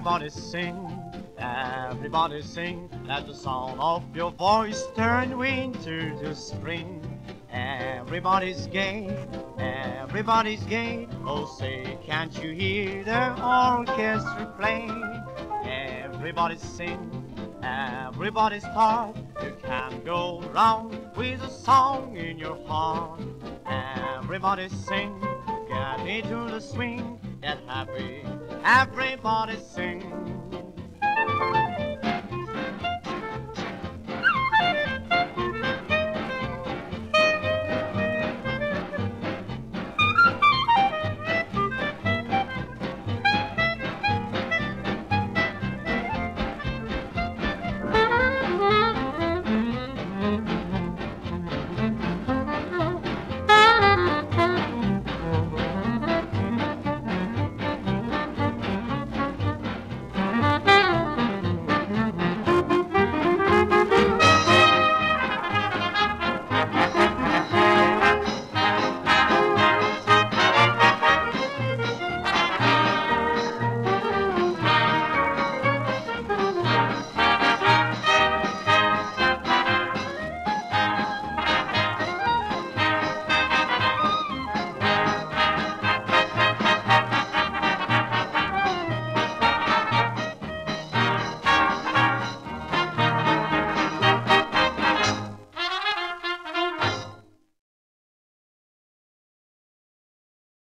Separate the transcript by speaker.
Speaker 1: Everybody sing, everybody sing. Let the sound of your voice turn winter to spring. Everybody's gay, everybody's gay. Oh, say, can't you hear the orchestra play? Everybody sing, everybody's part. You can't go round with a song in your heart. Everybody sing, get into the swing, get happy. Everybody sing.